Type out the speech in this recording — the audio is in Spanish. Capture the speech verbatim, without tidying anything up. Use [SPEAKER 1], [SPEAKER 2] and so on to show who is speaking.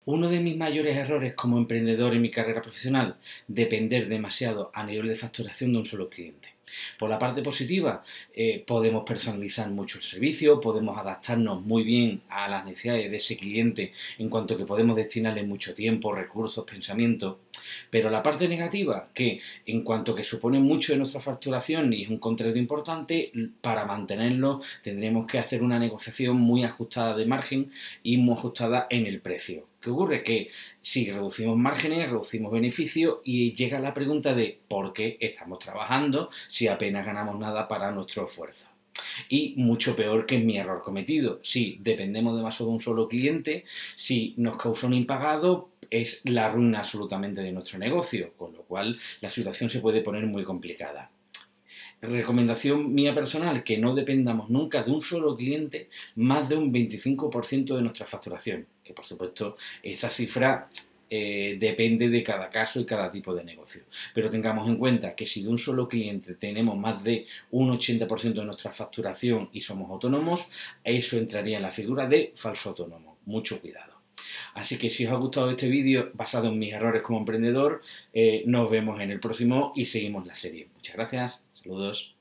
[SPEAKER 1] Uno de mis mayores errores como emprendedor en mi carrera profesional, depender demasiado a nivel de facturación de un solo cliente. Por la parte positiva, eh, podemos personalizar mucho el servicio, podemos adaptarnos muy bien a las necesidades de ese cliente en cuanto que podemos destinarle mucho tiempo, recursos, pensamiento. Pero la parte negativa, que en cuanto que supone mucho de nuestra facturación y es un contrato importante, para mantenerlo tendremos que hacer una negociación muy ajustada de margen y muy ajustada en el precio. ¿Qué ocurre? Que si reducimos márgenes, reducimos beneficios y llega la pregunta de ¿por qué estamos trabajando si apenas ganamos nada para nuestro esfuerzo? Y mucho peor que es mi error cometido. Si dependemos demasiado de un solo cliente, si nos causa un impagado, es la ruina absolutamente de nuestro negocio, con lo cual la situación se puede poner muy complicada. Recomendación mía personal, que no dependamos nunca de un solo cliente más de un veinticinco por ciento de nuestra facturación, que por supuesto esa cifra eh, depende de cada caso y cada tipo de negocio. Pero tengamos en cuenta que si de un solo cliente tenemos más de un ochenta por ciento de nuestra facturación y somos autónomos, eso entraría en la figura de falso autónomo. Mucho cuidado. Así que si os ha gustado este vídeo basado en mis errores como emprendedor, eh, nos vemos en el próximo y seguimos la serie. Muchas gracias, saludos.